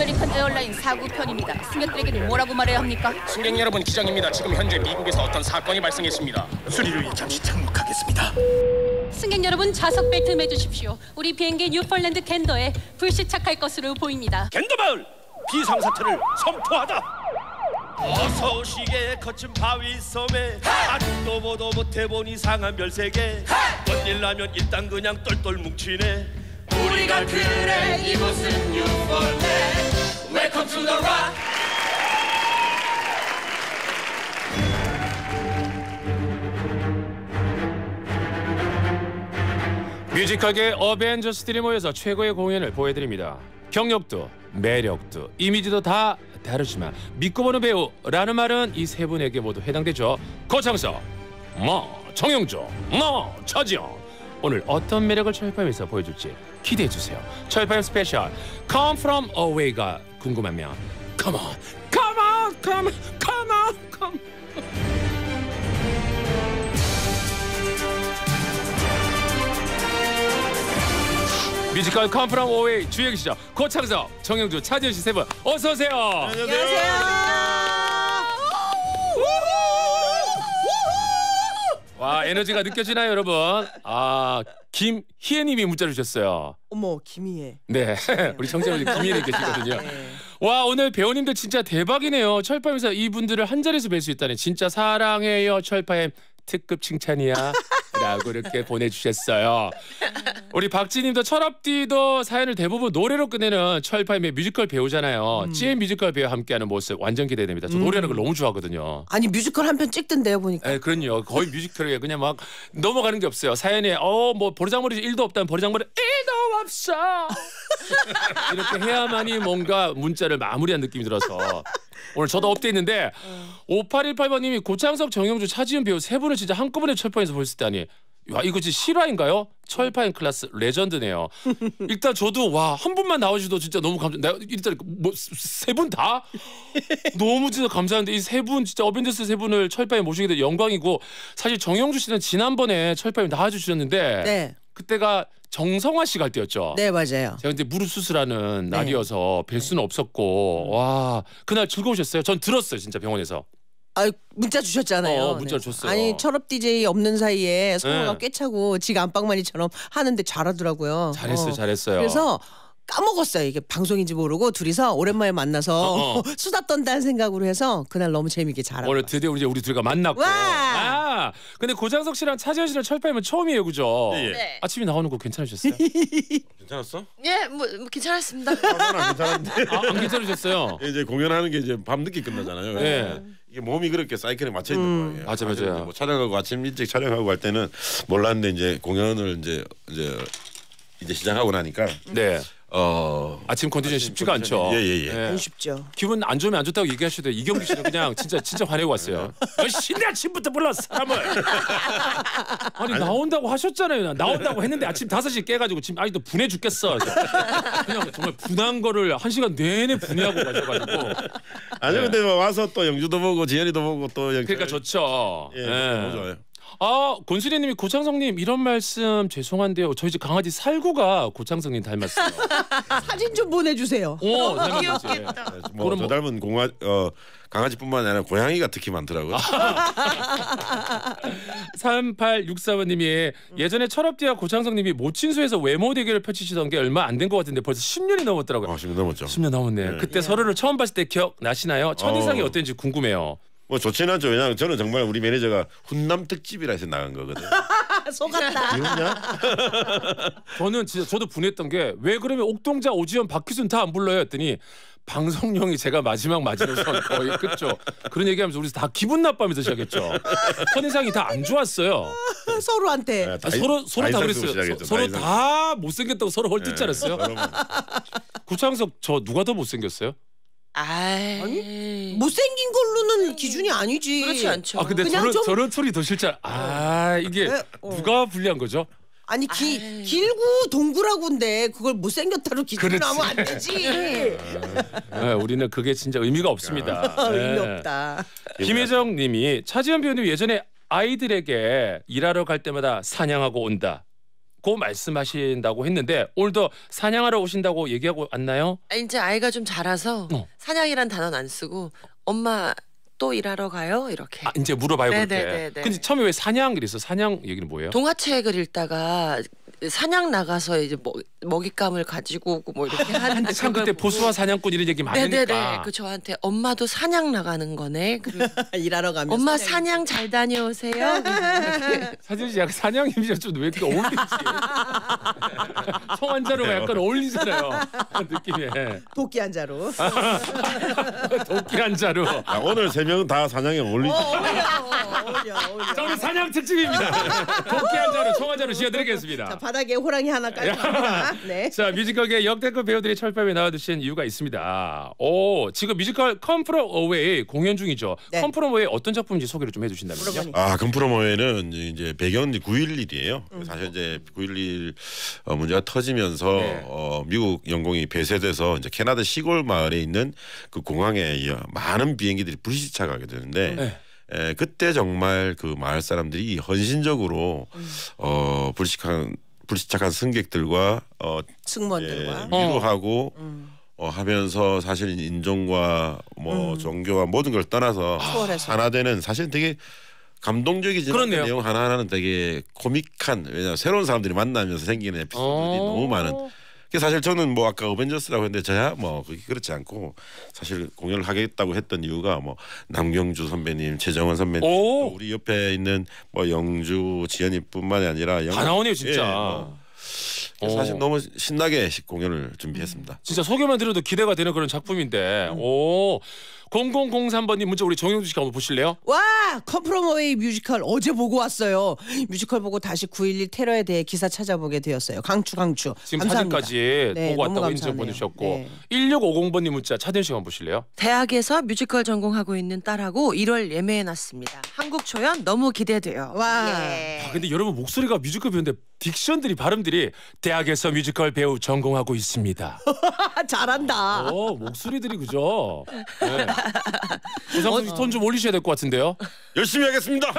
아메리칸 에어라인 사고 편입니다. 승객들에게는 뭐라고 말해야 합니까? 승객 여러분, 기장입니다. 지금 현재 미국에서 어떤 사건이 발생했습니다. 수리를 위해 잠시 착륙하겠습니다. 승객 여러분, 좌석 벨트 매주십시오. 우리 비행기 뉴폴랜드 캔더에 불시착할 것으로 보입니다. 캔더마을 비상사태를 선포하다. 어서 오시게 거친 바위 섬에 아직도 보도 못해본 이상한 별세계. 뭔일 나면 일단 그냥 똘똘 뭉치네. 우리가 그래 이곳은 뉴폴랜드. Welcome to the rock. 뮤지컬계 어벤져스들이 모여서 최고의 공연을 보여드립니다. 경력도 매력도 이미지도 다 다르지만 믿고 보는 배우라는 말은 이 세 분에게 모두 해당되죠. 고창석, 정영조, 차지영. 오늘 어떤 매력을 철파임에서 보여줄지 기대해주세요. 철파임 스페셜 Come From Away가 궁금하면 Come on, come on, come on, come on, come on. 뮤지컬 Come From Away 주역이시죠. 고창석, 정영주, 차지현 씨 세 분 어서 오세요. 안녕하세요. 와, 에너지가 느껴지나요, 여러분? 아, 김희애님이 문자 주셨어요. 어머, 김희애. 네, 우리 청자분들 김희애님 계시거든요. 네. 와, 오늘 배우님들 진짜 대박이네요. 철파임에서 이분들을 한 자리에서 뵐 수 있다니 진짜 사랑해요, 철파임. 특급 칭찬이야 라고 이렇게 보내주셨어요. 우리 박지님도 철업디도 사연을 대부분 노래로 끝내는 철파임의 뮤지컬 배우잖아요. 찐 뮤지컬 배우와 함께하는 모습 완전 기대됩니다. 저 노래하는 걸 너무 좋아하거든요. 아니 뮤지컬 한 편 찍던데요 보니까. 네, 그럼요. 거의 뮤지컬이에요. 그냥 막 넘어가는 게 없어요. 사연에 뭐 버르장머리 1도 없다면 버르장머리 1도 없어 이렇게 해야만이 뭔가 문자를 마무리한 느낌이 들어서 오늘 저도 업데이트인데 5818번님이 고창석, 정영주, 차지은 배우 세 분을 진짜 한꺼번에 철파임에서 볼 수 있다니. 와, 이거 진짜 실화인가요? 철파임 클래스 레전드네요. 일단 저도 와, 한 분만 나오셔도 진짜 너무 내가 일단 뭐 세 분 다 너무 진짜 감사한데 이 세 분 진짜 어벤져스 세 분을 철파임 모시게 된 영광이고, 사실 정영주 씨는 지난번에 철파임 나와주셨는데 네. 그때가 정성화 씨 갈 때였죠. 네, 맞아요. 제가 근데 무릎 수술하는 날이어서 뵐 수는 없었고, 와, 그날 즐거우셨어요? 전 들었어요, 진짜 병원에서. 아, 문자 주셨잖아요. 문자 네. 줬어요. 아니, 철업 DJ 없는 사이에 성우가 네. 꿰차고 지가 안방마니처럼 하는데 잘하더라고요. 잘했어요. 그래서 까먹었어요. 이게 방송인지 모르고 둘이서 오랜만에 만나서 수다 떤다는 생각으로 해서 그날 너무 재밌게 잘하고 오늘 드디어 우리 둘이가 만났고. 아, 근데 고장석 씨랑 차지현 씨랑 철파임은 처음이에요, 그죠? 예. 네. 아침에 나오는 거 괜찮으셨어요? 괜찮았어? 예, 뭐 괜찮았습니다. 안 괜찮은데. 안 괜찮으셨어요? 이제 공연하는 게 이제 밤 늦게 끝나잖아요. 네. 이게 몸이 그렇게 사이클에 맞춰 있는 거예요. 맞아요. 뭐 촬영하고 아침 일찍 촬영하고 할 때는 몰랐는데 이제 공연을 이제 시작하고 나니까 네. 아침 컨디션 쉽지가 않죠. 예. 안 쉽죠. 기분 안 좋으면 안 좋다고 얘기하셔도 이경규 씨는 그냥 진짜 화내고 왔어요. 신내 아침부터 불러 사람을. 아니 나온다고 하셨잖아요. 나온다고 했는데 아침 5시 깨가지고 지금 아직도 분해 죽겠어. 그냥 정말 분한 거를 1시간 내내 분해하고 가셔가지고. 아니 근데 뭐 와서 또 영주도 보고 지현이도 보고 또 그러니까 좋죠. 예, 너무 좋아요. 아, 권수리님이 고창성님 이런 말씀 죄송한데요. 저희 집 강아지 살구가 고창성님 닮았어요. 사진 좀 보내주세요. 오, 닮았어요. 뭐 저 닮은 강아지뿐만 아니라 고양이가 특히 많더라고요. 3864번님이 예전에 철업디와 고창성님이 모친수에서 외모 대결을 펼치시던 게 얼마 안 된 것 같은데 벌써 10년이 넘었더라고요. 10년 넘었죠. 10년 넘었네. 네. 그때 서로를 처음 봤을 때 기억 나시나요? 첫인상이 어땠는지 궁금해요. 뭐 좋지는 않죠. 왜냐하면 저는 정말 우리 매니저가 훈남 특집이라 해서 나간 거거든. 속았다. 기억냐? 저는 진짜 저도 분했던 게 왜 그러면 옥동자, 오지연, 박희순 다 안 불러요 했더니 방송용이 제가 마지막 마지노선 거의 끝죠. 그런 얘기하면서 우리 다 기분 나빠하면서 시작했죠. 첫인상이 다 안 좋았어요. 서로한테. 서로 다 그랬어요. 서로 다 못생겼다고 서로 헐뜯지 않았어요? 구창석 저 누가 더 못생겼어요? 아니 못생긴 걸로는 기준이 아니지. 그렇지 않죠. 아 근데 저런 소리 더 싫잖아. 이게 누가 불리한 거죠? 아니 길고 동그라고인데 그걸 못생겼다로 기준을 하면 안 되지. 네, 우리는 그게 진짜 의미가 없습니다. 의미 없다. 김혜정 님이 차지현 배우님 예전에 아이들에게 일하러 갈 때마다 사냥하고 온다. 고 말씀하신다고 했는데 오늘도 사냥하러 오신다고 얘기하고 왔나요? 이제 아이가 좀 자라서 사냥이란 단어는 안 쓰고 엄마 또 일하러 가요 이렇게. 아, 이제 물어봐요 그렇게. 네네네네. 근데 처음에 왜 사냥 그랬어? 사냥 얘기는 뭐예요? 동화책을 읽다가 사냥 나가서 이제 먹잇감을 가지고 오고 뭐 이렇게 하는데 참 그때 보수와 사냥꾼 이런 얘기 많이 네네네. 하니까. 그 저한테 엄마도 사냥 나가는 거네. 그리고 일하러 가면 엄마 사냥 잘 다녀오세요. 사실 씨 약간 사냥 이미지가 좀 왜 이렇게 어울리지? 성환자로가 약간 어울리잖아요. 느낌에. 도끼 한자로. 도끼 한자로. 야, 오늘 세 명은 다 사냥에 어울리지. 어울려. 자, 오늘 사냥 특집입니다. 도끼 한자로 총한자로 지어드리겠습니다. 자, 바닥에 호랑이 하나 깔고 갑니다. 네. 자, 뮤지컬계 역대급 배우들이 철밥에 나와주신 이유가 있습니다. 오, 지금 뮤지컬 Come From Away 공연 중이죠. 네. Come From Away 어떤 작품인지 소개를 좀 해주신다면요. 아, 금프로모에는 이제 배경은 9.11이에요. 사실 이제 9.11 문제가 터지면서 네. 미국 영공이 폐쇄돼서 이제 캐나다 시골 마을에 있는 그 공항에 많은 비행기들이 불시착하게 되는데. 네. 그때 정말 그 마을 사람들이 헌신적으로 불시착한 승객들과 승무원들과 위로하고 하면서 사실 인종과 뭐 종교와 모든 걸 떠나서 초월해서. 하나 되는 사실 되게 감동적이지만 그 그렇네요. 내용 하나하나는 되게 코믹한 왜냐 새로운 사람들이 만나면서 생기는 에피소드들이 너무 많은. 사실 저는 뭐 아까 어벤져스라고 했는데 저야 뭐 그렇지 않고 사실 공연을 하겠다고 했던 이유가 뭐 남경주 선배님, 최정원 선배님, 또 우리 옆에 있는 뭐 영주, 지연이뿐만이 아니라 다 나오네요 진짜. 사실 너무 신나게 공연을 준비했습니다. 진짜 소개만 들어도 기대가 되는 그런 작품인데. 오, 0003번님 문자 우리 정영주 씨가 한번 보실래요? 와, 컴프로머웨이 뮤지컬 어제 보고 왔어요. 뮤지컬 보고 다시 9.11 테러에 대해 기사 찾아보게 되었어요. 강추. 지금 감사합니다. 사진까지 네, 보고 너무 왔다고 인증 감사하네요. 보내주셨고 네. 1650번님 문자 차대현 씨가 한번 보실래요? 대학에서 뮤지컬 전공하고 있는 딸하고 1월 예매해놨습니다. 한국 초연 너무 기대돼요. 와. 예. 아, 근데 여러분 목소리가 뮤지컬 배우인데 딕션들이 발음들이 대학에서 뮤지컬 배우 전공하고 있습니다. 잘한다. 목소리들이 그죠? 네. 조상수 씨 톤 좀 올리셔야 될 것 같은데요. 열심히 하겠습니다.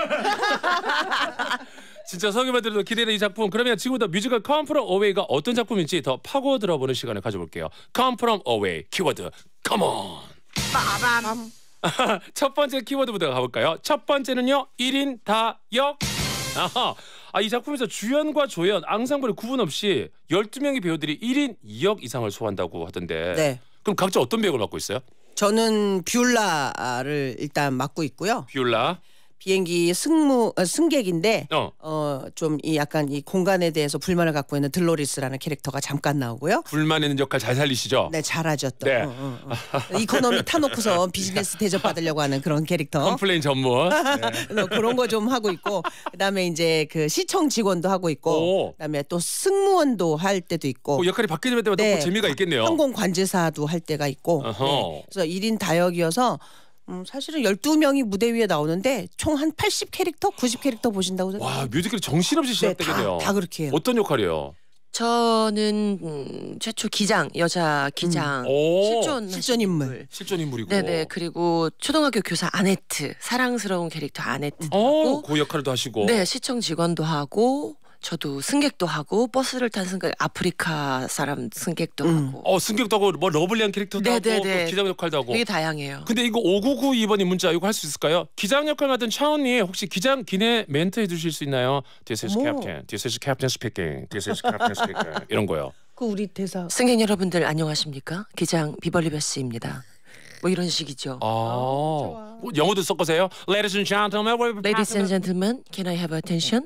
진짜 성의만 들어도 기대되는 이 작품. 그러면 지금부터 뮤지컬 Come From Away가 어떤 작품인지 더 파고 들어보는 시간을 가져볼게요. Come From Away 키워드 Come On. 첫 번째 키워드부터 가볼까요? 첫 번째는요 1인 다역. 이 작품에서 주연과 조연, 앙상블의 구분 없이 12명의 배우들이 1인 2역 이상을 소화한다고 하던데. 네. 그럼 각자 어떤 배역을 맡고 있어요? 저는 뷰라를 일단 맡고 있고요. 비올라. 비행기 승객인데 좀 이 약간 이 공간에 대해서 불만을 갖고 있는 들로리스라는 캐릭터가 잠깐 나오고요. 불만 있는 역할 잘 살리시죠? 네, 잘하죠 또. 네. 이코노미 타놓고서 비즈니스 대접 받으려고 하는 그런 캐릭터. 컴플레인 전문. 네. 그런 거 좀 하고 있고, 그다음에 이제 그 시청 직원도 하고 있고, 그다음에 또 승무원도 할 때도 있고. 역할이 바뀌는 때마다 네. 또 재미가 있겠네요. 항공 관제사도 할 때가 있고. 네. 그래서 1인 다역이어서 사실은 12명이 무대 위에 나오는데 총 한 80캐릭터, 90캐릭터 보신다고 생각해요. 와, 뮤지컬이 정신없이 시작되겠네요. 다 그렇게 해요. 어떤 역할이에요? 저는 최초 기장, 여자 기장, 실존 인물. 실존 인물이고. 네네. 그리고 초등학교 교사 아네트, 사랑스러운 캐릭터 아네트도 하고. 그 역할도 하시고. 네, 시청 직원도 하고. 저도 승객도 하고 버스를 탄 승객 아프리카 사람 승객도 하고. 승객도 하고 뭐 러블리한 캐릭터도 네네네. 하고 또 기장 역할도 하고. 되게 다양해요. 근데 이거 5992번님 문자 이거 할 수 있을까요? 기장 역할 맡은 차은이 혹시 기장 기내 멘트 해주실 수 있나요? This is Captain. This is Captain speaking. This is Captain speaking. 이런 거요. 그 우리 대사. 승객 여러분들 안녕하십니까? 기장 비벌리 베스입니다. 뭐 이런 식이죠. 영어도 섞으세요? Ladies and gentlemen, Ladies and gentlemen, can I have attention?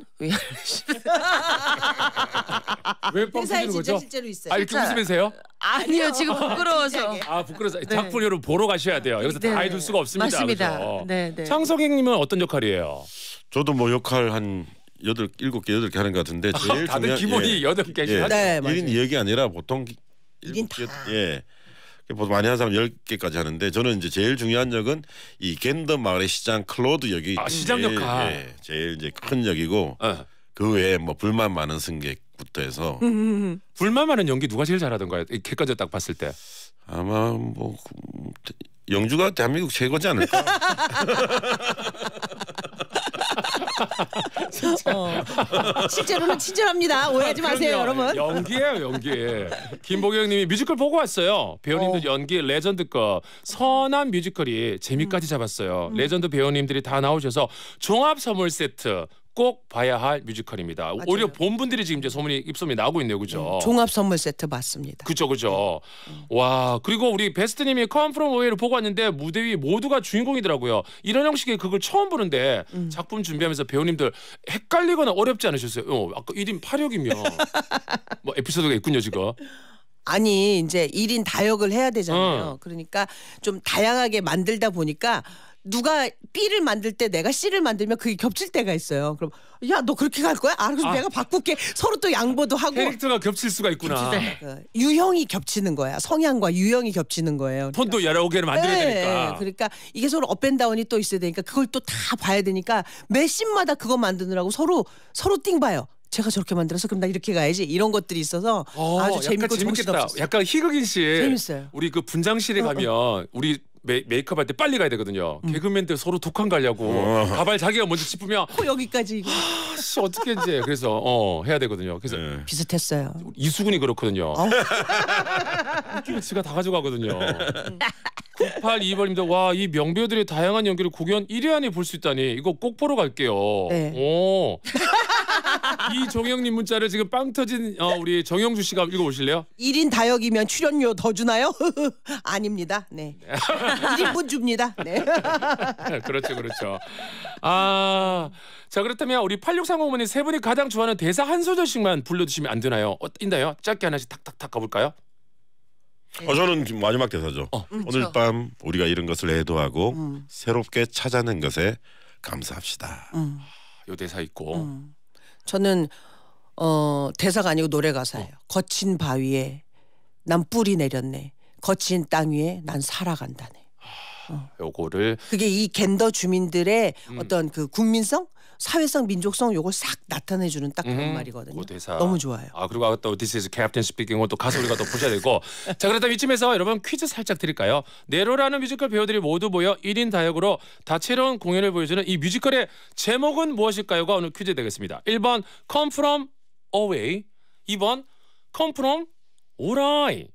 왜 대사에 뻥치는 진짜 거죠? 실제로 있어요. 이렇게 웃으면서요? 아니요, 지금 부끄러워서. 부끄러워서 작품 여러분 보러 가셔야 돼요. 여기서 다 해둘 수가 없습니다. 맞습니다. 그죠? 네. 창석행님은 어떤 역할이에요? 저도 뭐 역할 한 7개 하는 것 같은데 제일 다들 중요한 기본이 8개씩 예, 하죠? 네, 맞아요. 1인 2역이 아니라 보통 1인 7개 예. 보통 많이 하는 사람 10개까지 하는데 저는 이제 제일 중요한 역은 이 겐더 마을의 시장 클로드 역이 시장 역할. 제일 이제 큰 역이고 그 외에 뭐 불만 많은 승객부터 해서 불만 많은 연기 누가 제일 잘하던가요? 객관적으로 딱 봤을 때. 아마 뭐 영주가 대한민국 최고지 않을까? 실제로는 친절합니다. 오해하지 마세요, 여러분. 연기예요, 연기. 김보경님이 뮤지컬 보고 왔어요. 배우님들 연기 레전드급 선한 뮤지컬이 재미까지 잡았어요. 레전드 배우님들이 다 나오셔서 종합 선물 세트. 꼭 봐야 할 뮤지컬입니다. 맞아요. 오히려 본 분들이 지금 이제 소문이 입소문이 나오고 있네요, 그죠? 종합 선물 세트 맞습니다. 그죠. 와, 그리고 우리 베스트님이 Come From Away를 보고 왔는데 무대 위 모두가 주인공이더라고요. 이런 형식의 그걸 처음 보는데 작품 준비하면서 배우님들 헷갈리거나 어렵지 않으셨어요? 아까 1인 8역이면 뭐 에피소드가 있군요, 지금. 아니 이제 1인 다역을 해야 되잖아요. 그러니까 좀 다양하게 만들다 보니까 누가 B를 만들 때 내가 C를 만들면 그게 겹칠 때가 있어요. 그럼 야 너 그렇게 갈 거야? 그래서 내가 바꿀게. 서로 또 양보도 하고. 캐릭터가 겹칠 수가 있구나. 그 유형이 겹치는 거야. 성향과 유형이 겹치는 거예요. 그러니까. 톤도 여러 개를 만들어야 되니까. 그러니까 이게 서로 업앤다운이 또 있어야 되니까 그걸 또 다 봐야 되니까 매 씬마다 그거 만드느라고 서로 띵 봐요. 제가 저렇게 만들어서 그럼 나 이렇게 가야지 이런 것들이 있어서 아주 재밌고 재밌겠다. 약간 희극인 씨. 재밌어요. 우리 그 분장실에 가면 우리 메이크업 할 때 빨리 가야 되거든요. 개그맨들 서로 독한 가려고 가발 자기가 먼저 짚으면 코 여기까지 이거. 어떻게 이제 그래서 해야 되거든요. 그래서 비슷했어요. 이수근이 그렇거든요. 웃기면 지가 다 가져가거든요. 982번님도 와, 이 명배우들의 다양한 연기를 공연 1회 안에 볼 수 있다니 이거 꼭 보러 갈게요. 네. 오. 이종영님 문자를 지금 빵 터진 우리 정영주 씨가 읽어보실래요? 1인 다역이면 출연료 더 주나요? 아닙니다. 네. 1인분 줍니다. 네. 그렇죠. 자, 그렇다면 우리 8630번님 세 분이 가장 좋아하는 대사 한 소절씩만 불러주시면 안 되나요? 있나요? 짧게 하나씩 탁탁탁 가볼까요? 저는 지금 마지막 대사죠. 오늘 밤 우리가 이런 것을 애도하고 새롭게 찾아낸 것에 감사합시다. 요 대사 있고. 저는 대사가 아니고 노래 가사예요. 거친 바위에 난 뿌리 내렸네. 거친 땅 위에 난 살아간다네. 요거를 그게 이 겐더 주민들의 어떤 그 국민성, 사회성, 민족성 요걸 싹 나타내주는 딱 그런 말이거든요. 그 대사. 너무 좋아요. 그리고 또 This is Captain Speaking 또 가사 우리가 또 보셔야 되고. 자, 그렇다면 이쯤에서 여러분 퀴즈 살짝 드릴까요? 네로라는 뮤지컬 배우들이 모두 모여 1인 다역으로 다채로운 공연을 보여주는 이 뮤지컬의 제목은 무엇일까요가 오늘 퀴즈 되겠습니다. 1번 Come From Away, 2번 Come From Alright.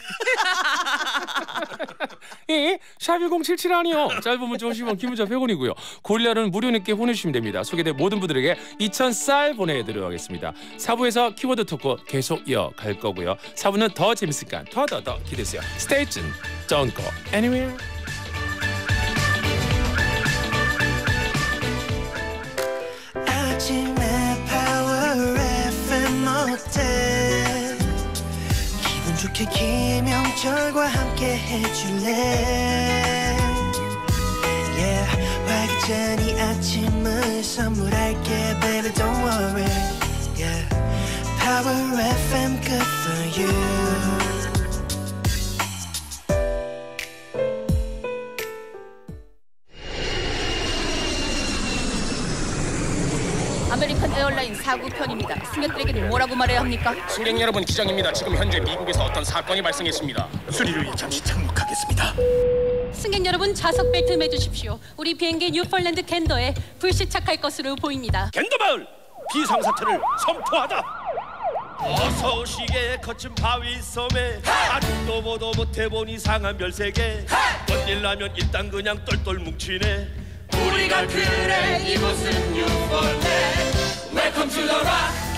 샵1077 아니요. 짧은 문자 50원, 긴 문자 100원이고요. 고릴라는 무료 늦게 보내주시면 됩니다. 소개된 모든 분들에게 2,000쌀 보내드리도록 하겠습니다. 4부에서 키워드 토크 계속 이어갈 거고요. 4부는 더 재밌으니까 더 기대해주세요. Stay tuned. Don't go anywhere. 아침에 Power FM 어때 기분 좋게 김영철과 함께 해줄래 Yeah 활기찬 이 아침을 선물할게 Baby don't worry Yeah Power FM good for you 아메리칸 에어라인 사고편입니다. 승객들에게는 뭐라고 말해야 합니까? 승객 여러분, 기장입니다. 지금 현재 미국에서 어떤 사건이 발생했습니다. 수리를 위해 잠시 착륙하겠습니다. 승객 여러분 좌석 벨트 매주십시오. 우리 비행기 뉴폴랜드 캔더에 불시착할 것으로 보입니다. 겐더마을 비상사태를 선포하다. 어서 오시게 거친 바위 섬에 아직도 보도 못해본 이상한 별세계 뭔일 나면 일단 그냥 똘똘 뭉치네. 우리가 그래 이곳은 뉴폴랜드 Welcome to the rock.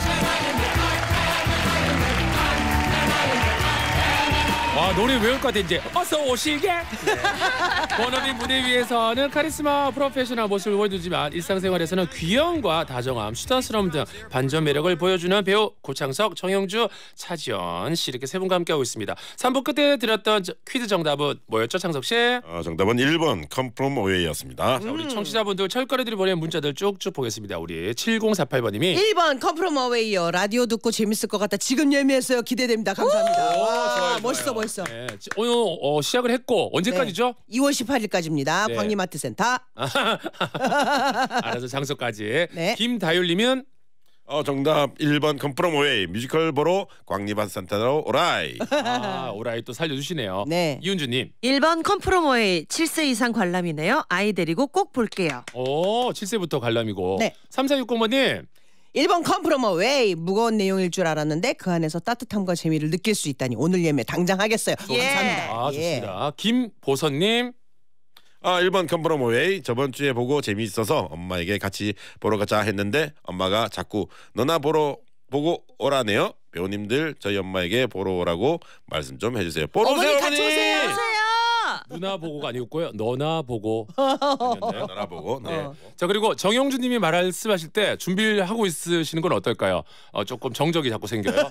와, 노래 외울 것 같아 이제. 어서 오시게. 워너비 무대 위에서는 카리스마 프로페셔널 모습을 보여주지만 일상생활에서는 귀여움과 다정함, 수다스러움 등 반전 매력을 보여주는 배우 고창석, 정영주, 차지연 씨 이렇게 세 분과 함께하고 있습니다. 3부 끝에 드렸던 퀴즈 정답은 뭐였죠, 창석 씨? 정답은 1번 Come From Away였습니다. 자, 우리 청취자분들 철거리들이 보낸 문자들 쭉쭉 보겠습니다. 우리 7048번님이 1번 컴프롬 어웨이요. 라디오 듣고 재밌을 것 같다. 지금 예매했어요. 기대됩니다. 감사합니다. 와, 좋아요, 멋있어 좋아요. 멋있어. 네, 오늘 시작을 했고 언제까지죠? 2월 18일까지입니다. 네. 광림아트센터. 알아서 장소까지. 네. 김다율님은 정답 1번 컴프롬웨이 뮤지컬 보러 광리반 산타로 오라이. 오라이 또 살려주시네요. 네. 이은주님. 1번 컴프로모의 7세 이상 관람이네요. 아이 데리고 꼭 볼게요. 7세부터 관람이고. 네. 3460번님. 1번 컴프로머 웨이 무거운 내용일 줄 알았는데 그 안에서 따뜻함과 재미를 느낄 수 있다니 오늘 예매 당장 하겠어요. 감사합니다. 좋습니다. 김보선님. 1번 컴프롬웨이 저번 주에 보고 재미있어서 엄마에게 같이 보러 가자 했는데 엄마가 자꾸 너나 보고 오라네요. 배우님들 저희 엄마에게 보러 오라고 말씀 좀 해주세요. 보러 오세요 어머니. 같이 오세요. 누나 보고가 아니었고요. 너나 보고. 너나 보고. 네. 자 그리고 정영주님이 말씀하실 때 준비를 하고 있으시는 건 어떨까요? 조금 정적이 자꾸 생겨요.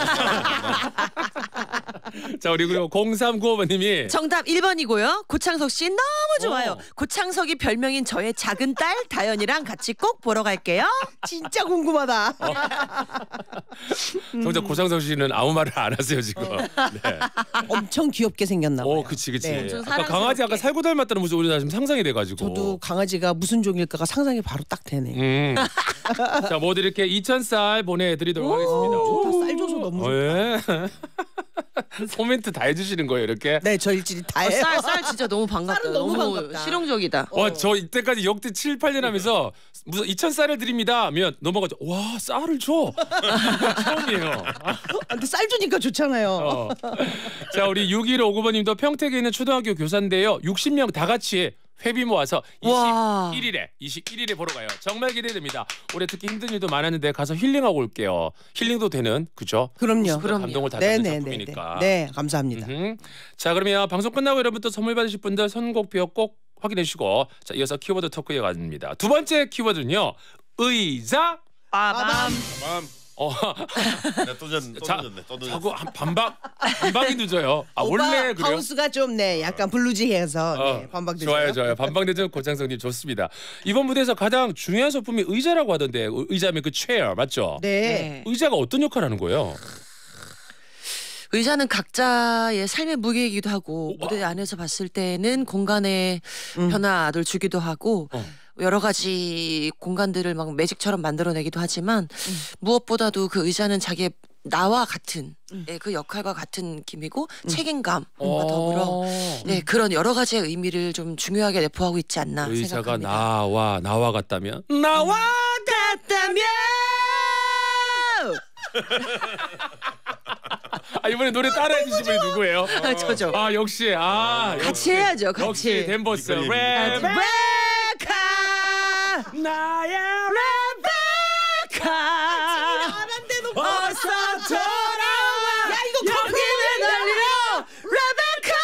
자 그리고 0395번님이 정답 1번이고요. 고창석 씨 너무 좋아요. 고창석이 별명인 저의 작은 딸 다현이랑 같이 꼭 보러 갈게요. 진짜 궁금하다. 정작 고창석 씨는 아무 말을 안 하세요 지금. 네. 엄청 귀엽게 생겼나 봐요. 그치. 네. 아까 강아지 아까 살고 닮았다는 모습 우리가 지금 상상이 돼가지고. 저도 강아지가 무슨 종일까가 상상이 바로 딱 되네. 자 모두 이렇게 2,000쌀 보내드리도록 하겠습니다. 좋다. 쌀 줘서 너무 좋다. 예. 코멘트 다 해주시는 거예요 이렇게. 네, 저 일일이 다 해요. 쌀 진짜 너무 반갑다. 쌀은 너무 너무 반갑다. 실용적이다. 저 이때까지 역대 7, 8년 하면서 무슨 2,000쌀을 드립니다 하면 넘어가죠. 와 쌀을 줘. 처음이에요. 근데 쌀 주니까 좋잖아요. 자 우리 6159번님도 평택에 있는 초등학교 교사인데요. 60명 다 같이 회비 모아서 21일에 보러 가요. 정말 기대됩니다. 올해 특히 힘든 일도 많았는데 가서 힐링하고 올게요. 힐링도 되는 그죠? 그럼요. 감동을 다 주는 작품이니까. 네, 감사합니다. 자 그러면 방송 끝나고 여러분 또 선물 받으실 분들 선곡표 꼭 확인해 주시고 자 이어서 키워드 토크 이어갑니다. 두 번째 키워드는요. 의자. 빠밤. 또 늦었네. 자꾸 반박이 늦어요. 원래 그래요? 하우스가 좀 약간 블루지해서 반박 늦어요. 좋아요. 반박되죠 고창석님 좋습니다. 이번 무대에서 가장 중요한 소품이 의자라고 하던데 의자면 그 체어 맞죠? 네. 의자가 어떤 역할을 하는 거예요? 의자는 각자의 삶의 무게이기도 하고 무대 안에서 봤을 때는 공간의 변화를 주기도 하고 여러 가지 공간들을 막 매직처럼 만들어내기도 하지만 무엇보다도 그 의자는 자기의 나와 같은 그 역할과 같은 느낌이고 책임감과 더불어 그런 여러 가지의 의미를 좀 중요하게 내포하고 있지 않나 의자가 생각합니다. 나와 같다면 나와 같다면 이번에 노래 따라해 주신 분이 누구예요? 저죠. 역시 같이 해야죠. 같이. 역시 댄버스 레베카 나의 레베카 어서 돌아와 야 이거 여기를 달리려 레베카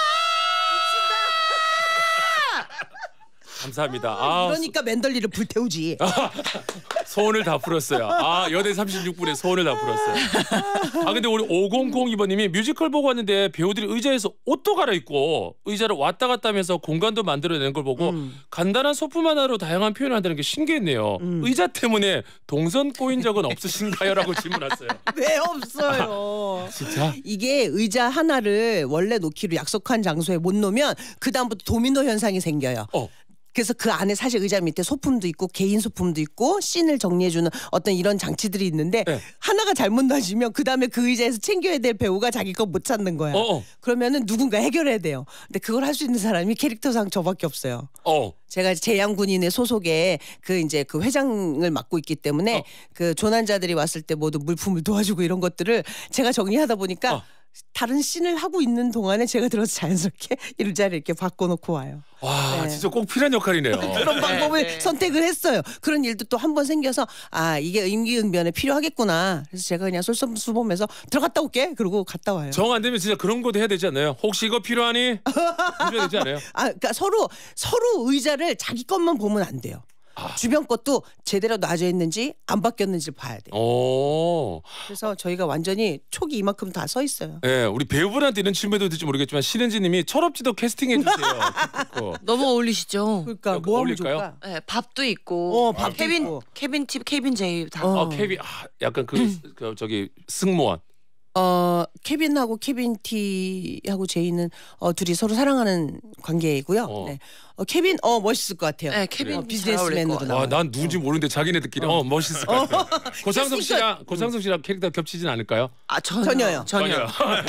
감사합니다. 그러니까 맨덜리를 불태우지. 소원을 다 풀었어요. 여대 36분에 소원을 다 풀었어요. 근데 우리 5002번님이 뮤지컬 보고 왔는데 배우들이 의자에서 옷도 갈아입고 의자를 왔다 갔다 하면서 공간도 만들어내는 걸 보고 간단한 소품 하나로 다양한 표현을 한다는 게 신기했네요. 의자 때문에 동선 꼬인 적은 없으신가요? 라고 질문 왔어요. 왜 없어요? 진짜? 이게 의자 하나를 원래 놓기로 약속한 장소에 못 놓으면 그 다음부터 도미노 현상이 생겨요. 그래서 그 안에 사실 의자 밑에 소품도 있고 개인 소품도 있고 씬을 정리해주는 어떤 이런 장치들이 있는데 하나가 잘못 놔지면 그 다음에 그 의자에서 챙겨야 될 배우가 자기 거 못 찾는 거야. 그러면은 누군가 해결해야 돼요. 근데 그걸 할 수 있는 사람이 캐릭터상 저밖에 없어요. 제가 재향군인의 소속에 그 회장을 맡고 있기 때문에 그 조난자들이 왔을 때 모두 물품을 도와주고 이런 것들을 제가 정리하다 보니까 다른 씬을 하고 있는 동안에 제가 들어서 자연스럽게 의자를 이렇게 바꿔놓고 와요. 와 진짜 꼭 필요한 역할이네요. 그런 방법을 선택을 했어요. 그런 일도 또 한 번 생겨서 이게 임기응변에 필요하겠구나. 그래서 제가 그냥 솔선수범해서 들어갔다 올게. 그러고 갔다 와요. 정 안 되면 진짜 그런 것도 해야 되지 않나요? 혹시 이거 필요하니? 해야 되지 않아요? 그러니까 서로 의자를 자기 것만 보면 안 돼요. 주변 것도 제대로 놔져 있는지 안 바뀌었는지 봐야 돼요. 그래서 저희가 완전히 촉이 이만큼 다 서 있어요. 네, 우리 배우분한테 이런 질문도 될지 모르겠지만 신은지님이 철없지도 캐스팅해 주세요. 너무 어울리시죠. 그러니까 뭐 하면 어울릴까요? 좋을까? 네, 밥도 있고 밥도 있고. 케빈 제이 다. 케빈 약간 저기 승무원. 케빈하고 케빈 T하고 제이는 둘이 서로 사랑하는 관계이고요. 네. 케빈 멋있을 것 같아요. 네, 케빈 비즈니스맨으로 나와. 난 누군지 모르는데 자기네들끼리 멋있을 것 같아요. 고상석 씨랑 캐릭터 겹치진 않을까요? 아 전혀요. 전혀.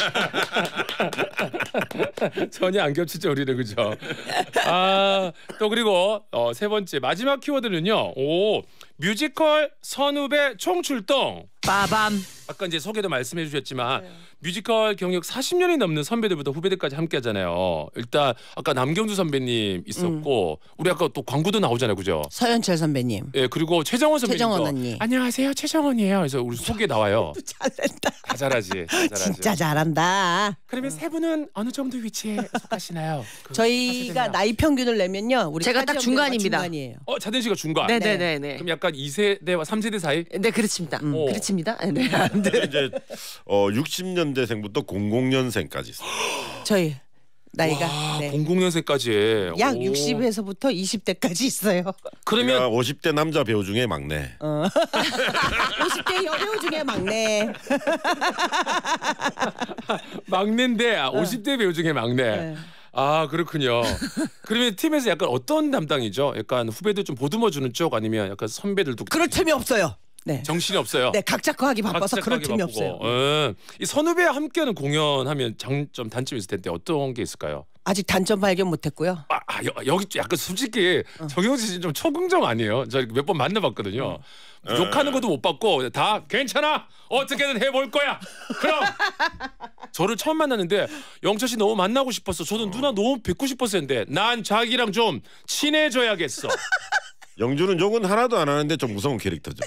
전혀 안 겹치죠 우리는 그죠? 또 그리고 세 번째 마지막 키워드는요. 뮤지컬 선후배 총출동. 빠밤. 아까 이제 소개도 말씀해 주셨지만 뮤지컬 경력 40년이 넘는 선배들부터 후배들까지 함께하잖아요. 일단 아까 남경주 선배님 있었고 우리 아까 또 광고도 나오잖아요, 그죠? 서현철 선배님. 예, 그리고 최정원 선배님도 최정원 언니. 안녕하세요, 최정원이에요. 그래서 우리 소개 나와요. 잘한다. 다 잘하지. 진짜 잘한다. 그러면 세 분은 어느 정도 위치에 속하시나요? 저희가 나이 평균을 내면요, 우리 제가 딱 카디 중간입니다. 중간이에요. 자den 씨가 중간. 네네네. 그럼 약간 2세대와 3세대 사이? 네 그렇습니다. 그렇습니다. 네. 이제 60년대생부터 00년생까지 있어요. 저희 나이가 네. 00년생까지 약 60에서부터 20대까지 있어요. 그러면 50대 남자 배우 중에 막내. 50대 여배우 중에 막내. 막내인데 50대 배우 중에 막내. 네. 그렇군요. 그러면 팀에서 약간 어떤 담당이죠? 약간 후배들 좀 보듬어주는 쪽 아니면 약간 선배들도 그럴 틈이 없어요. 네. 정신이 없어요. 네, 각 작가하기 바빠서 그럴 틈이 없어요. 이 선후배와 함께하는 공연하면 장점 단점이 있을 텐데 어떤 게 있을까요? 아직 단점 발견 못했고요. 여기 약간 솔직히 정영진 씨 좀 초긍정 아니에요? 저 몇 번 만나봤거든요. 욕하는 것도 못 받고 다 괜찮아 어떻게든 해볼 거야. 그럼 저를 처음 만났는데 영철 씨 너무 만나고 싶었어. 저는 누나 너무 뵙고 싶었었는데 난 자기랑 좀 친해져야겠어. 영주는 욕은 하나도 안 하는데 좀 무서운 캐릭터죠.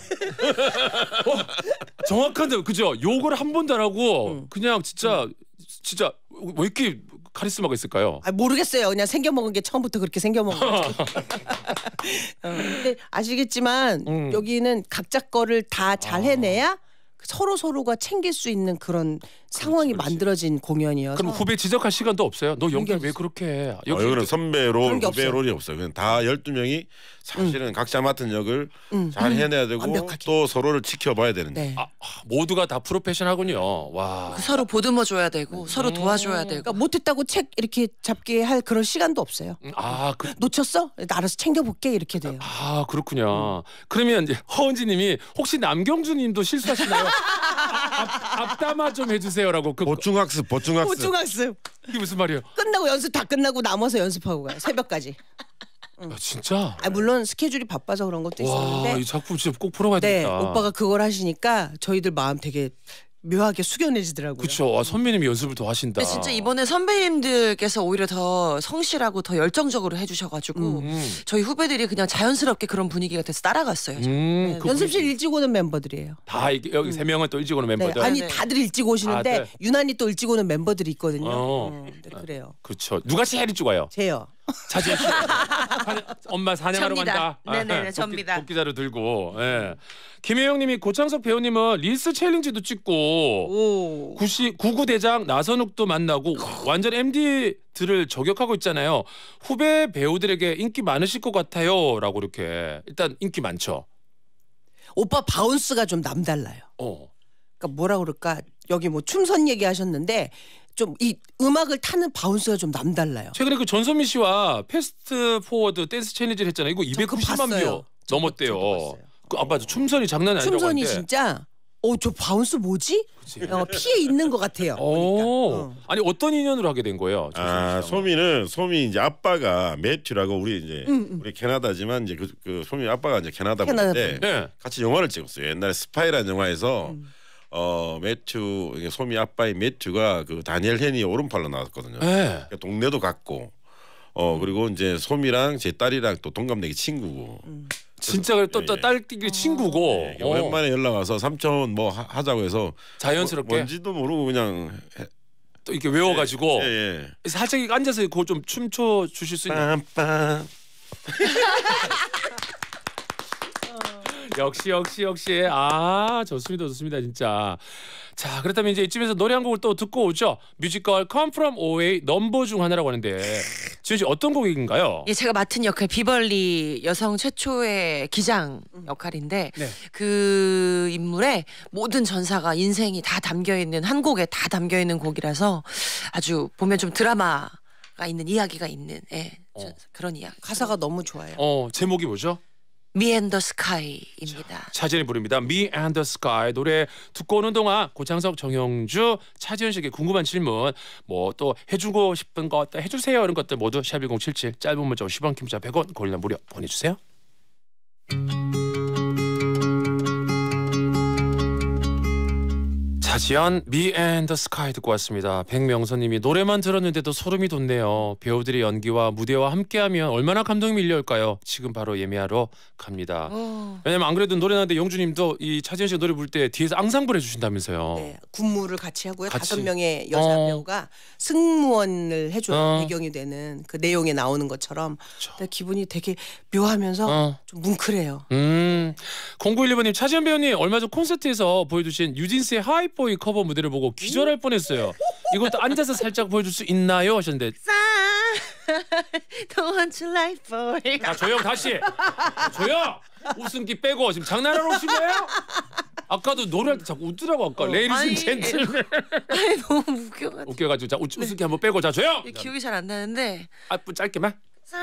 정확한데 그죠? 욕을 한 번도 안 하고 그냥 진짜 왜 이렇게 카리스마가 있을까요? 모르겠어요. 그냥 생겨먹은 게 처음부터 그렇게 생겨먹은 거죠. 근데 아시겠지만 여기는 각자 거를 다 잘 해내야 서로가 챙길 수 있는 그런 상황이 만들어진 공연이어서. 그럼 후배 지적할 시간도 없어요? 너 연기 왜 그렇게 해? 여기는 선배 롤, 후배 없어요. 롤이 없어요. 그냥 다 12명이 사실은 각자 맡은 역을 잘 해내야 되고 완벽하게. 또 서로를 지켜봐야 되는데. 네. 모두가 다 프로페셔널하군요. 와. 서로 보듬어줘야 되고 서로 도와줘야 되고. 그러니까 못했다고 책 이렇게 잡게 할 그런 시간도 없어요. 놓쳤어? 나 알아서 챙겨볼게 이렇게 돼요. 그렇군요. 그러면 이제 허은지님이 혹시 남경주님도 실수하시나요? 앞담화 좀 해주세요라고. 보충학습. 보충학습. 이게 무슨 말이에요? 끝나고 연습 다 끝나고 남아서 연습하고 가요. 새벽까지. 진짜? 물론 스케줄이 바빠서 그런 것도 있었는데. 이 작품 진짜 꼭 풀어가야 네, 되겠다. 오빠가 그걸 하시니까 저희들 마음 되게 묘하게 숙연해지더라고요. 그렇죠. 선배님이 연습을 더 하신다. 근데 진짜 이번에 선배님들께서 오히려 더 성실하고 더 열정적으로 해주셔가지고 저희 후배들이 그냥 자연스럽게 그런 분위기가 돼서 따라갔어요. 네, 연습실 일찍 오는 멤버들이에요. 다 여기 세 명은 또 일찍 오는 멤버들. 네, 아니 네. 다들 일찍 오시는데 네. 유난히 또 일찍 오는 멤버들이 있거든요. 네, 그래요. 그렇죠. 누가 제일 일찍 와요? 제요. 자진 씨. 엄마 사냥하러 접니다. 간다. 네네네, 접니다. 도끼자루 들고. 예. 김혜영님이 고창석 배우님은 릴스 챌린지도 찍고 구구대장 나선욱도 만나고 완전 MD들을 저격하고 있잖아요. 후배 배우들에게 인기 많으실 것 같아요라고 이렇게 일단 인기 많죠. 오빠 바운스가 좀 남달라요. 그러니까 뭐라 그럴까 여기 뭐 춤선 얘기하셨는데 좀 이 음악을 타는 바운스가 좀 남달라요. 최근에 그 전소민 씨와 패스트 포워드 댄스 챌린지를 했잖아요. 이거 저 그거 290만 봤어요. 뷰 넘었대요. 봤어요. 맞아. 춤선이 장난이 아니라고 춤선이 하는데. 진짜 저 바운스 뭐지? 피해 있는 것 같아요. 보니까. 아니 어떤 인연으로 하게 된 거예요? 소미 이제 아빠가 매튜라고 우리 이제 우리 캐나다지만 이제 그 소미 아빠가 이제 캐나다 분인데 네. 같이 영화를 찍었어요. 옛날에 스파이라는 영화에서 매튜 소미 아빠의 매튜가 그 다니엘 헨이 오른팔로 나왔거든요. 네. 그러니까 동네도 같고 그리고 이제 소미랑 제 딸이랑 또 동갑내기 친구고. 진짜 또 딸끼리 친구고. 오랜만에 연락 와서 삼촌 뭐 하자고 해서 자연스럽게 뭔지도 모르고 그냥 또 이렇게 외워가지고 예. 살짝 앉아서 그거 좀 춤춰 주실 수 있나요? 빰빰. 역시. 아, 좋습니다, 진짜. 자, 그렇다면 이제 이쯤에서 노래 한 곡을 또 듣고 오죠. 뮤지컬 Come From OA 넘버 중 하나라고 하는데 지현 씨 어떤 곡인가요? 예, 제가 맡은 역할 비벌리 여성 최초의 기장 역할인데 네. 그 인물의 모든 전사가 인생이 다 담겨 있는 한 곡에 다 담겨 있는 곡이라서 아주 보면 좀 드라마가 있는 이야기가 있는 그런 이야기. 가사가 너무 좋아요. 제목이 뭐죠? Me and the Sky입니다. 차지연이 부릅니다. Me and the Sky. 노래 듣고 오는 동안 고창석, 정영주, 차지연 씨에게 궁금한 질문, 뭐 또 해주고 싶은 거 해주세요 이런 것들 모두 샵1077 짧은 문자 50원, 긴 문자 100원, 고릴라 무료 보내주세요. 차지연 Me and the Sky 듣고 왔습니다. 백명선님이 노래만 들었는데도 소름이 돋네요. 배우들의 연기와 무대와 함께하면 얼마나 감동이 밀려올까요? 지금 바로 예매하러 갑니다. 왜냐면 안 그래도 노래 나는데 영주님도 이 차지연 씨 노래 부를 때 뒤에서 앙상블 해주신다면서요. 네, 군무를 같이 하고요. 같이. 5명의 여자 배우가 승무원을 해줘요. 배경이 되는 그 내용에 나오는 것처럼. 근데 기분이 되게 묘하면서 좀 뭉클해요. 0911님 차지연 배우님 얼마 전 콘서트에서 보여주신 유진스의 하이보이 커버 무대를 보고 기절할 뻔했어요. 이것도 앉아서 살짝 보여줄 수 있나요? 하셨는데 Don't want you like boy. 자 조용 다시 조용 웃음기 빼고 지금 장난하러 오신 거예요? 아까도 노래할 때 자꾸 웃더라고 아까 레이디스 젠틀맨 아니 너무 웃겨가지고. 웃겨가지고 자 웃음기 한번 빼고 자 조용 기억이 잘 안 나는데. 짧게만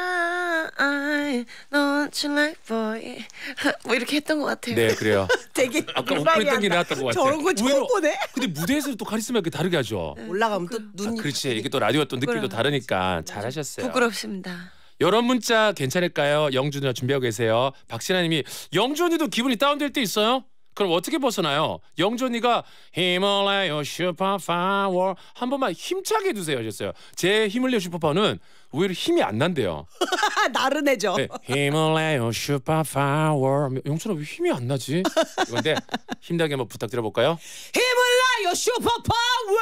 I don't you like boy. 뭐 이렇게 했던 것 같아요. 네 그래요. 되게 아까 웃고 있던 게 나왔던 것 같아요. 저런 거 처음 보네. 근데 무대에서 또 카리스마 이렇게 다르게 하죠. 올라가면 또 눈이 그렇지 이게 또 라디오가 또 느낌도 다르니까 잘하셨어요. 부끄럽습니다. 이런 문자 괜찮을까요? 영주 누나 준비하고 계세요. 박신아님이 영주 언니도 기분이 다운될 때 있어요? 그럼 어떻게 벗어나요? 영주 언니가 히말라야 슈퍼파워 한 번만 힘차게 해주세요 하셨어요. 제 힘을 내요 슈퍼파워는 오히려 힘이 안 난대요. 나른해져. 네, 히말라야 슈퍼파워 영주는 왜 힘이 안 나지? 이건데 힘나게 한번 부탁드려볼까요? 힘을 나요 슈퍼파워.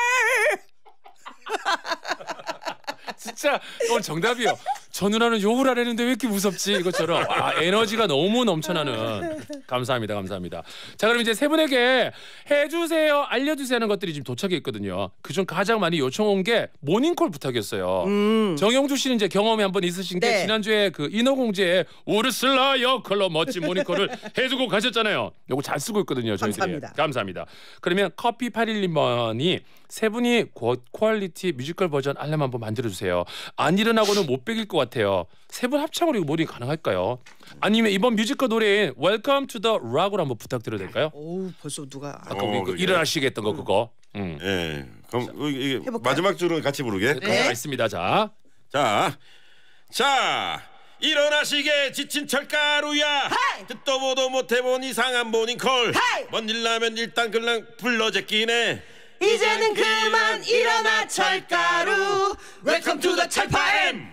진짜 오늘 정답이요. 저 누나는 욕을 안 했는데 왜 이렇게 무섭지? 이것처럼 에너지가 너무 넘쳐나는 감사합니다. 자 그럼 이제 세 분에게 해주세요 알려주세요 하는 것들이 지금 도착해 있거든요. 그중 가장 많이 요청 온 게 모닝콜 부탁이었어요. 정영주 씨는 이제 경험이 한번 있으신 게 네. 지난주에 그 인어공주의 우르슬라 역컬러 멋진 모닝콜을 해주고 가셨잖아요. 요거 잘 쓰고 있거든요. 저희들이. 감사합니다. 그러면 커피 811번이 세 분이 고퀄리티 뮤지컬 버전 알람 한번 만들어주세요. 안 일어나고는 못 베길 것 같아요. 세 분 합창으로 이거 모닝 가능할까요? 아니면 이번 뮤지컬 노래인 Welcome to the Rock으로 한번 부탁드려도 될까요? 오 벌써 누가 아까 우리 그 일어나시게 했던 거 그거. 예. 그럼 이게 해볼까요? 마지막 줄은 같이 부르게. 네. 있습니다. 자 일어나시게 지친 철가루야 듣도 보도 못해본 이상한 모닝콜 뭔 일 나면 일단 그냥 불러제끼네 이제는 그만 일어나 철가루. 웰컴 투 더 철파엠.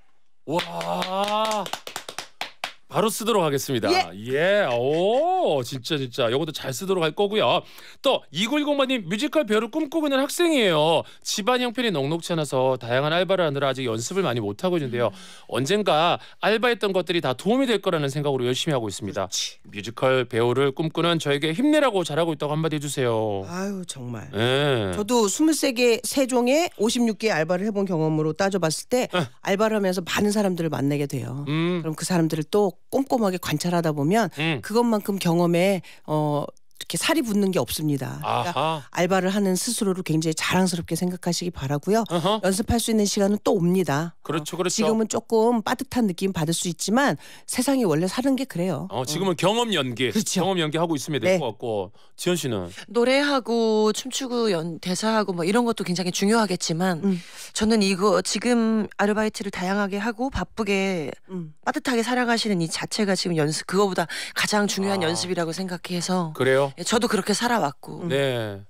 와. 바로 쓰도록 하겠습니다. 예. 오, 진짜. 이것도 잘 쓰도록 할 거고요. 또 2910번님 뮤지컬 배우를 꿈꾸고 있는 학생이에요. 집안 형편이 넉넉지 않아서 다양한 알바를 하느라 아직 연습을 많이 못하고 있는데요. 언젠가 알바했던 것들이 다 도움이 될 거라는 생각으로 열심히 하고 있습니다. 뮤지컬 배우를 꿈꾸는 저에게 힘내라고 잘하고 있다고 한마디 해주세요. 아유 정말. 예. 저도 23개 세종에 56개 알바를 해본 경험으로 따져봤을 때 알바를 하면서 많은 사람들을 만나게 돼요. 그럼 그 사람들을 또 꼼꼼하게 관찰하다 보면 그것만큼 경험에 이렇게 살이 붙는 게 없습니다. 그러니까 알바를 하는 스스로를 굉장히 자랑스럽게 생각하시기 바라고요. 연습할 수 있는 시간은 또 옵니다. 그렇죠. 지금은 조금 빠듯한 느낌 받을 수 있지만 세상이 원래 사는 게 그래요. 지금은 경험 연기, 그렇죠. 경험 연기 하고 있으면 될 것 같고 지현 씨는 노래하고 춤추고 대사하고 뭐 이런 것도 굉장히 중요하겠지만 저는 이거 지금 아르바이트를 다양하게 하고 바쁘게 빠듯하게 살아가시는 이 자체가 지금 연습 그거보다 가장 중요한 연습이라고 생각해서 그래요? 저도 그렇게 살아왔고 네.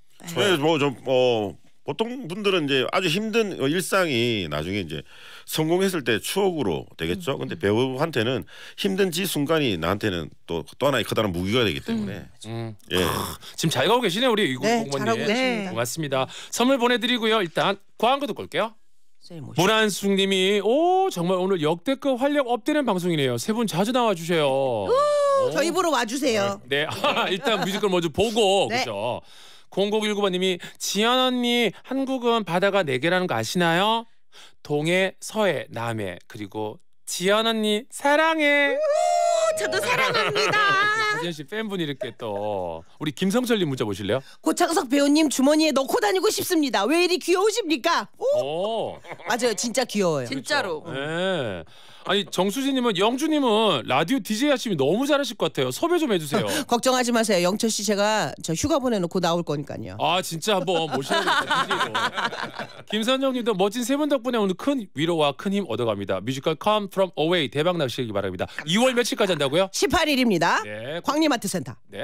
보통 분들은 이제 아주 힘든 일상이 나중에 이제 성공했을 때 추억으로 되겠죠. 근데 배우한테는 힘든 순간이 나한테는 또 하나의 커다란 무기가 되기 때문에. 예. 지금 잘 가고 계시네요 우리 이국공원님. 잘하고 계십니다. 고맙습니다. 선물 보내드리고요. 일단 광고 듣고 올게요. 문한숙님이 정말 오늘 역대급 활력 업되는 방송이네요. 세 분 자주 나와주세요. 저희 보러 와주세요. 네, 일단 뮤지컬 먼저 보고 네. 그죠. 0019번님이 지연 언니 한국은 바다가 4개라는 거 아시나요? 동해, 서해, 남해 그리고 지연 언니 사랑해. 저도 사랑합니다. 지연 씨 팬분이 이렇게 또 우리 김성철님 문자 보실래요? 고창석 배우님 주머니에 넣고 다니고 싶습니다. 왜 이리 귀여우십니까? 오, 맞아요, 진짜 귀여워요. 진짜로. 네. 아니 정수진님은 영주님은 라디오 DJ 하시면 너무 잘하실 것 같아요. 섭외 좀 해주세요. 걱정하지 마세요. 영철 씨 제가 저 휴가 보내놓고 나올 거니까요. 아 진짜 한번 모셔야겠다. DJ로. 김선정님도 멋진 세 분 덕분에 오늘 큰 위로와 큰 힘 얻어갑니다. 뮤지컬 Come From Away 대박 나시기 바랍니다. 2월 며칠까지 한다고요? 18일입니다. 네. 광림아트 센터. 네.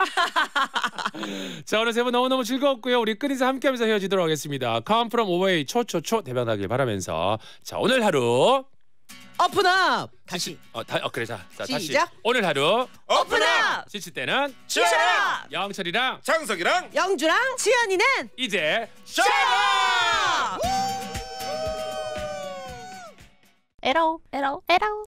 자 오늘 세 분 너무너무 즐거웠고요. 우리 끝인사 함께하면서 헤어지도록 하겠습니다. Come From Away 초초초 대박 나길 바라면서 자 오늘 하루 오픈업. 다시. 그래 자 다시 시작. 오늘 하루 오픈업. 지칠 때는 지쳐라. 영철이랑 장석이랑 영주랑 지연이는 이제 샤라. 에러.